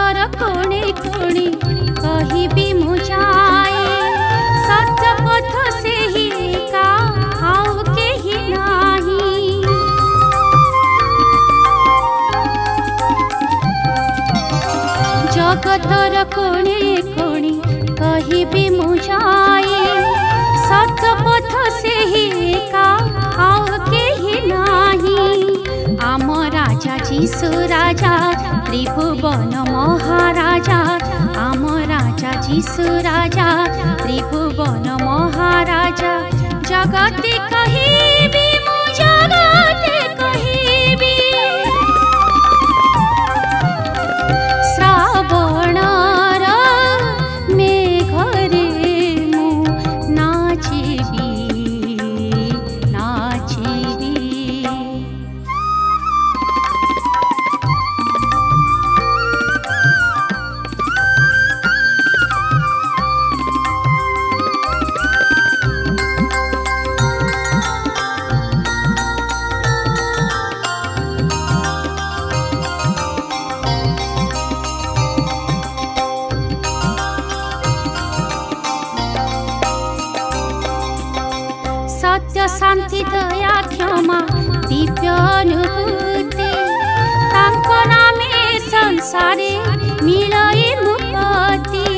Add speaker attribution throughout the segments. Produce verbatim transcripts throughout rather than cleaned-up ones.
Speaker 1: जगतर कोणे कोणे कहिबी मु जाए सत्य पथ से ही का आउ केही नाही। जगतर कोणे कोणे कहिबी मु जाए सत्य पथ से ही का आउ केही नाही। आम राजा जीशु राजा त्रिभुवन महाराजा आम राजा जीशु राजा त्रिभुवन महाराजा जगते कहिबी मु जगते कहिबी श्रावणर मेघरे मु नाचिबी नाचिबी। सत्य शांति दया क्षमा दिव्य अनुभूति तांको नामे संसारे मिलई मुक्ति।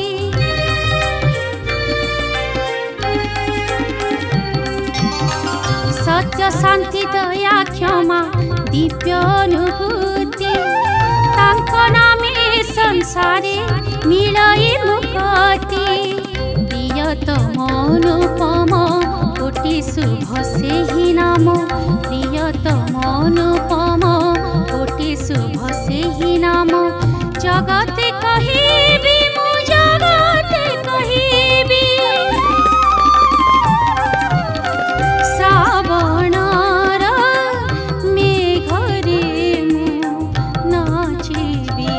Speaker 1: सत्य शांति दया क्षमा दिव्य अनुभूति तांको नामे संसारे मिलई मुक्ति। प्रियतम अनुपम कोटि शुभ से ही नाम प्रियतम अनुपम कोटि शुभ से ही नाम जगते कहिबी मु जगते कहिबी श्रावणर मेघरे मु नाचिबी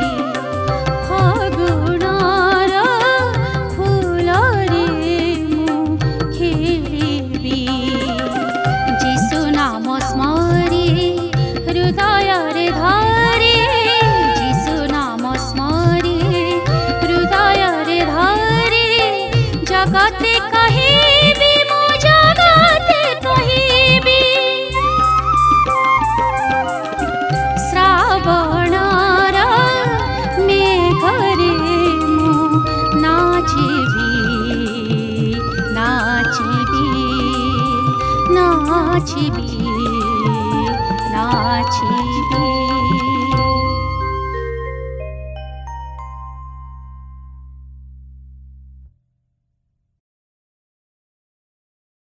Speaker 1: फागुणर फूलरे मु खेलिबी। जीशु नाम स्मरी हृदय रे धरी जीशु नाम स्मरी हृदय रे धरी जगते कहिबी मु जगते कहिबी श्रावणर मेघरे मु नाचिबी नाचिबी नाचिबी नाचिबी।